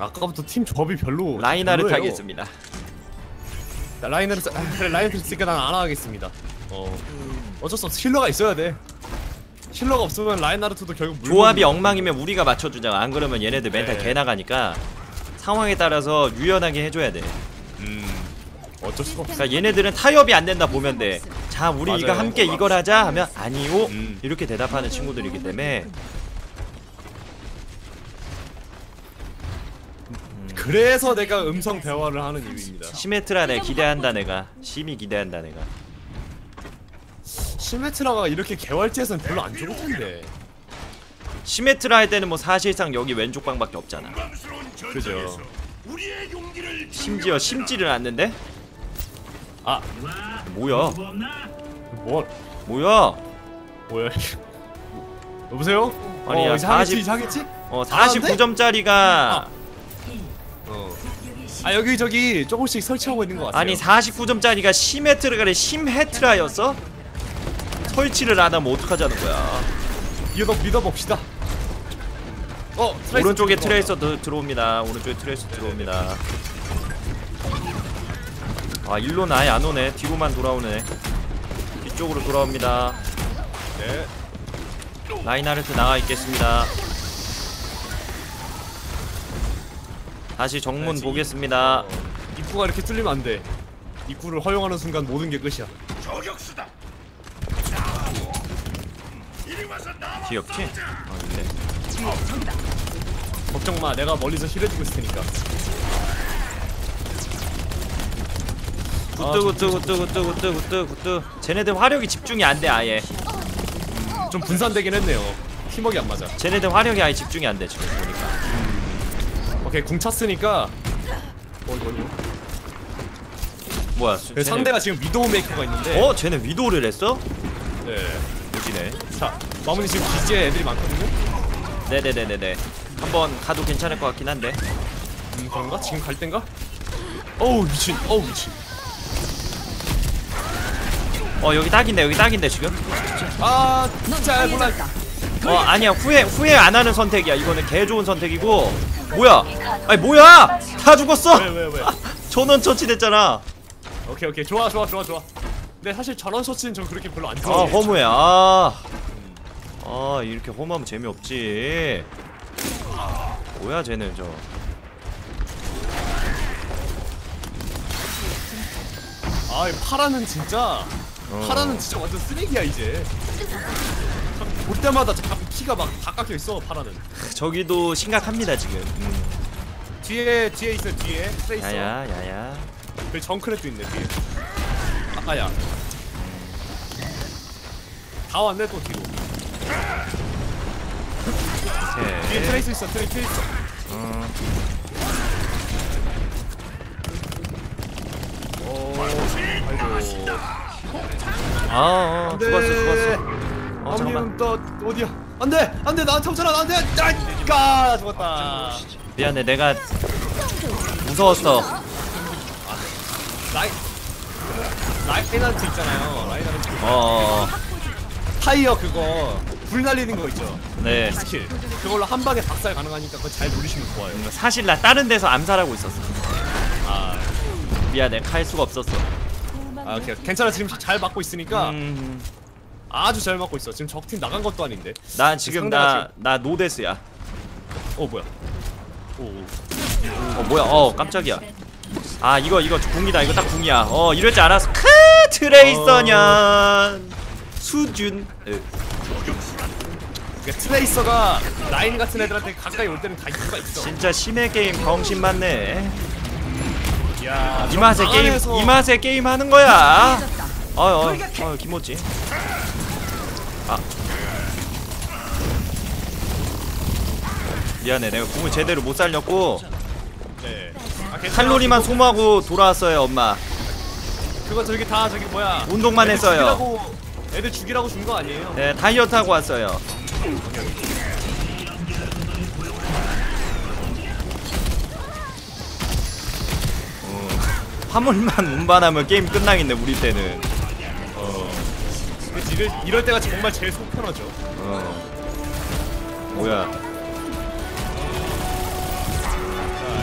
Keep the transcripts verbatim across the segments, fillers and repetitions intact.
아까부터 팀 조합이 별로. 라인하르트 별로예요. 하겠습니다. 라인하르트 아, 그래 라인하르트 쓰니까 난 안 하겠습니다. 어 어쩔 수 없어. 힐러가 있어야 돼. 힐러가 없으면 라인하르트도 결국 물론... 조합이 엉망이면 우리가 맞춰주자. 안 그러면 얘네들 멘탈 네. 개 나가니까 상황에 따라서 유연하게 해줘야 돼. 음 어쩔 수가 없어. 그러니까 얘네들은 타협이 안 된다 보면 돼. 자 우리 맞아요. 이거 함께 이걸 하자 하면 아니요 음. 이렇게 대답하는 친구들이기 때문에 그래서 내가 음성 대화를 하는 이유입니다. 시메트라 내 기대한다 내가. 심히 기대한다 내가. 시메트라가 이렇게 개활지에서는 별로 안 좋을 텐데. 시메트라 할 때는 뭐 사실상 여기 왼쪽 방밖에 없잖아. 그죠. 심지어 심지를 않는데? 아 뭐야? 뭐 뭐야? 뭐야? 여보세요? 아니, 야, 어, 이제 하겠지 사십 이제 하겠지? 어 사십구 점짜리가 어. 아 여기 저기 조금씩 설치하고 있는 것 같아요. 아니 사십구 점짜리가 시메트라가 심헤트라였어? 설치를 안 하면 어떡하자는 거야. 믿어 믿어봅시다. 어 트레이서 오른쪽에 들어와. 트레이서 드, 들어옵니다. 오른쪽에 트레이서 들어옵니다. 아 일로는 아예 안 오네. 뒤로만 돌아오네. 이쪽으로 돌아옵니다. 네. 라인하르트 나가 있겠습니다. 다시 정문 네, 보겠습니다. 어, 입구가 이렇게 뚫리면 안 돼. 입구를 허용하는 순간 모든 게 끝이야. 저격수다. 뒤에 없지? 아 있네. 걱정 마, 내가 멀리서 힐해주고 있을 테니까. 굿뜨 굿뜨 굿뜨 굿뜨 굿뜨 굿뜨 굿뜨. 쟤네들 화력이 집중이 안 돼 아예. 좀 분산되긴 했네요. 팀워크 안 맞아. 쟤네들 화력이 아예 집중이 안 돼 지금 보니까. 오케이, 궁 찼으니까. 어 이거 이거. 뭐야? 그 상대가 지금 위도우 메이커가 있는데. 어? 쟤네 위도를 했어? 네. 무지네. 자, 마무리 지금 기지에 애들이 많거든요. 네네네네네. 한번 가도 괜찮을 것 같긴 한데. 음 그런가? 지금 갈 땐가? 어우 미친. 어우 미친. 어 여기 딱인데 여기 딱인데 지금? 아 진짜 몰라. 어 아니야 후회 후회 안 하는 선택이야. 이거는 개 좋은 선택이고. 뭐야? 아니 뭐야? 다 죽었어. 왜 왜 왜? 전원 처치됐잖아. 오케이 오케이 좋아 좋아 좋아 좋아. 근데 사실 전원 쇼츠는 전 그렇게 별로 안 아 좋아해. 허무해. 아. 아 이렇게 허무하면 재미없지. 뭐야 쟤는 저. 아 파라는 진짜 어. 파라는 진짜 완전 쓰레기야 이제. 자꾸 볼 때마다 자꾸 키가 막 다 깎여 있어 파라는. 저기도 심각합니다 지금. 음. 뒤에 뒤에 있어 뒤에 트레이서. 야야 야야. 그 정크랩도 있네 뒤에. 아야. 다 왔네 또 뒤로. 오케이. 뒤에 트레이서 있어 트레이 트레이서. 어. 오. 아이고. 아, 어, 안돼. 죽었어 죽었어. 어 잠깐만. 아버님 또 어디야? 안돼 안돼 나한테 오잖아 나한테. 아까 죽었다. 미안해 내가 무서웠어. 라이 라이나르트 있잖아요. 라이나르트. 어. 타이어 그거 불 날리는 거 있죠. 네. 스킬. 그걸로 한 방에 박살 가능하니까 그거 잘 누리시면 좋아요. 사실 나 다른 데서 암살하고 있었어. 아, 미안해 갈 수가 없었어. 아 오케이. 괜찮아 지금 잘 막고 있으니까 음. 아주 잘 막고 있어. 지금 적팀 나간 것도 아닌데. 나 지금 상대가 나 나 노데스야. 어 뭐야? 오. 어 뭐야? 어 깜짝이야. 아 이거 이거 궁이다. 이거 딱 궁이야. 어 이럴 줄 알았어. 크 트레이서년 수준. 으. 그러니까 트레이서가 라인 같은 애들한테 가까이 올 때는 다 이유가 있어. 진짜 심해 게임 병신 맞네. 야, 이 맛에 게임 안에서... 이 맛에 게임 하는 거야. 어어 어 김모찌. 아 미안해 내가 궁을 제대로 못 살렸고 네. 아, 괜찮아. 칼로리만 소모하고 돌아왔어요 엄마. 그거 저기 다 저기 뭐야? 운동만 애들 했어요. 죽이라고, 애들 죽이라고 준 거 아니에요? 네 다이어트 하고 왔어요. 어, 화물만 운반하면 게임 끝나겠네 우리 때는. 어. 그치, 이럴, 이럴 때가 정말 제일 속 편하죠. 어. 뭐야?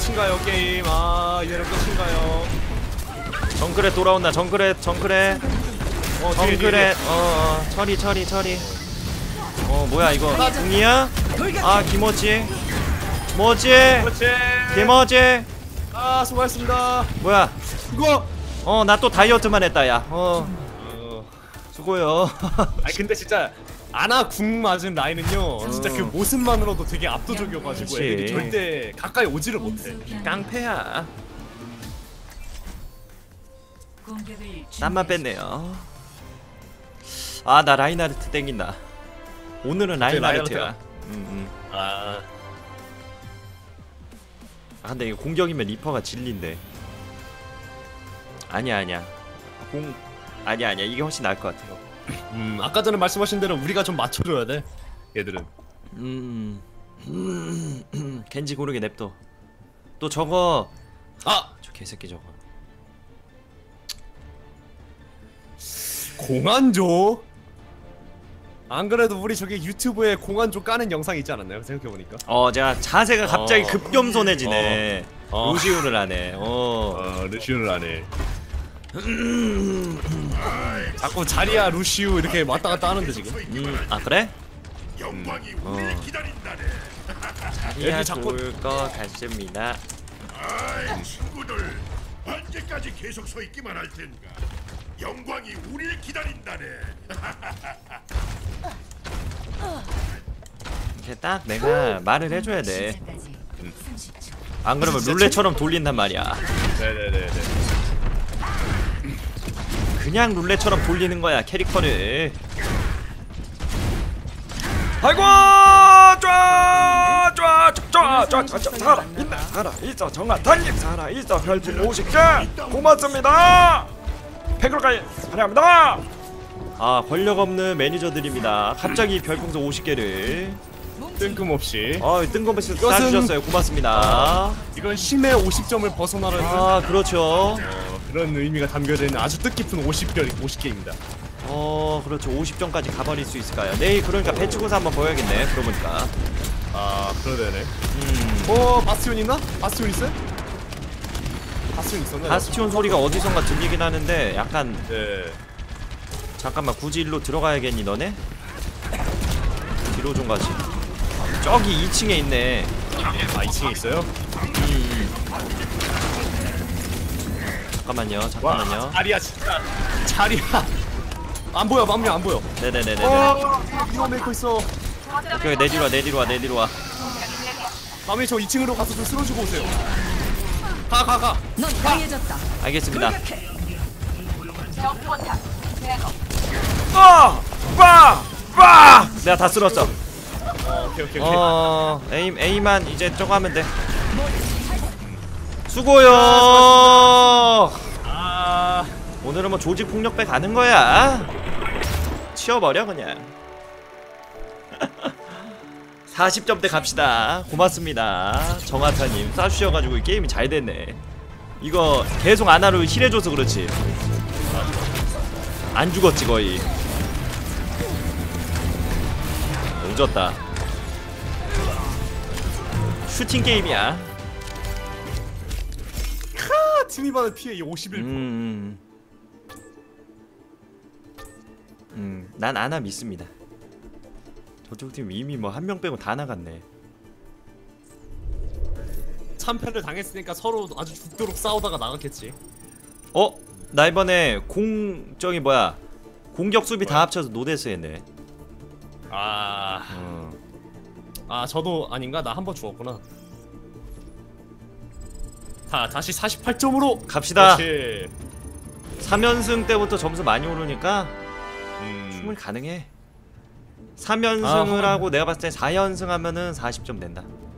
끝인가요 게임? 아 이대로 끝인가요? 정글에 돌아온다. 정글에 정글에 어 뒤에, 뒤에, 정글에 어, 어 처리 처리 처리. 어 뭐야 이거 궁이야? 아 김어지 뭐지? 그렇지. 김어지 아 수고하셨습니다. 뭐야? 이거. 어 나 또 다이어트만 했다 야. 어 어. 수고요. 아니 근데 진짜 아나 궁 맞은 라인은요 진짜 그 모습만으로도 되게 압도적이어가지고 그치. 애들이 절대 가까이 오지를 못해. 깡패야. 땀만 뺐네요. 아 나 라인하르트 땡긴다. 오늘은 라인하르트야. 라인하르트야. 음, 음. 아 아 근데 이거 공격이면 리퍼가 진린데. 아니야 아니야. 공 아니야 아니야 이게 훨씬 나을 것 같아요. 음, 아까 전에 말씀하신 대로 우리가 좀 맞춰줘야 돼 얘들은. 음, 음, 겐지 고르게 냅둬. 또 저거 아! 저 개새끼 저거. 공안조? 안 그래도 우리 저기 유튜브에 공안조 까는 영상 있지 않았나요? 생각해보니까. 어 제가 자세가 갑자기 어. 급겸손해지네. 어. 루시우를 하네. 어. 어, 루시우를 안 해. 자꾸 자리야 루시우 이렇게 왔다 갔다 하는데 지금. 음, 아 그래? 영광이 어. 우리를 기다린다네. 자리야 자꾸- 좋을 것 같습니다. 아이 친구들, 언제까지 계속 서 있기만 할 텐가? 영광이 우리를 기다린다네. 이렇게 딱 내가 말을 해줘야 돼. 안 그러면 룰렛처럼 돌린단 말이야. 네네네네. 그냥 룰렛처럼 돌리는 거야 캐릭터를. 아이고 쫙쫙쫙쫙쫙 살아 있다 살아 있어 정아탄님 살아 있어 별풍 오십 개 고맙습니다. 팬클까지 환영합니다. 아 권력 없는 매니저들입니다. 갑자기 별풍선 오십 개를 뜬금없이. 아 뜬금없이 이것은- 쏴주셨어요. 고맙습니다. 이건 심의 오십 점을 벗어나는 아 그렇죠. 어, 그런 의미가 담겨져 있는 아주 뜻깊은 오십 개, 오십 개입니다. 어 그렇죠. 오십 점까지 가버릴 수 있을까요? 내일 그러니까 배치고사 한번 보여야겠네. 그러고 보니까. 아 그러네. 음 어 바스티온 있나? 바스티온 있어요? 바스티온 있었네. 바스티온 소리가 어디선가 들리긴 하는데 약간 네. 잠깐만 굳이 일로 들어가야겠니 너네? 뒤로 좀 가지. 아, 저기 이 층에 있네. 아 이 층에 있어요? 음. 잠깐만요 잠깐만요. 와 자리야 진짜 자리야. 안 보여 맘이 안 보여. 네네네네네. 어 이거 메이커 있어. 여기 내 뒤로 와 내 뒤로 와 내 뒤로 와. 맘이 저 이 층으로 가서 좀 쓸어주고 오세요. 가 가 가. 넌 강해졌다. 알겠습니다. 아! 빠! 빠! 내가 다 쓸었어. 어 오케이 오케이 오케이. 어 에임 에임만 이제 저거 하면 돼. 수고요. 아 오늘은 뭐 조직 폭력배 가는 거야. 치워버려 그냥. 사십 점대 갑시다. 고맙습니다. 정하타님 쏴주셔가지고 이 게임이 잘 됐네. 이거 계속 아나로 힐해줘서 그렇지. 안 죽었지 거의. 오졌다. 슈팅 게임이야. 아, 팀이 받은 피해 오십일 퍼센트. 음, 음, 난 아나 믿습니다. 저쪽 팀 이미 뭐 한 명 빼고 다 나갔네. 참패를 당했으니까 서로 아주 죽도록 싸우다가 나갔겠지. 어? 나 이번에 공 저기 뭐야 공격 수비 다 뭐야? 합쳐서 노데스 했네. 아, 어. 아 저도 아닌가? 나 한 번 죽었구나. 다 다시 사십팔 점으로 갑시다. 그렇지. 삼 연승 때부터 점수 많이 오르니까 음. 충분히 가능해. 삼 연승을 아, 하고 내가 봤을 때 사 연승 하면은 사십 점 된다.